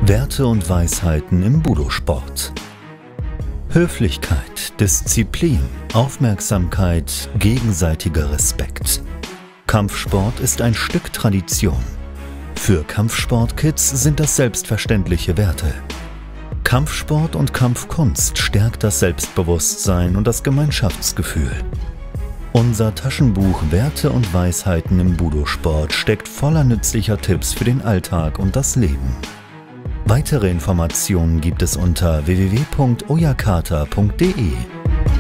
Werte und Weisheiten im Budo-Sport. Höflichkeit, Disziplin, Aufmerksamkeit, gegenseitiger Respekt. Kampfsport ist ein Stück Tradition. Für Kampfsport-Kids sind das selbstverständliche Werte. Kampfsport und Kampfkunst stärkt das Selbstbewusstsein und das Gemeinschaftsgefühl. Unser Taschenbuch Werte und Weisheiten im Budo-Sport steckt voller nützlicher Tipps für den Alltag und das Leben. Weitere Informationen gibt es unter www.oyakata.de.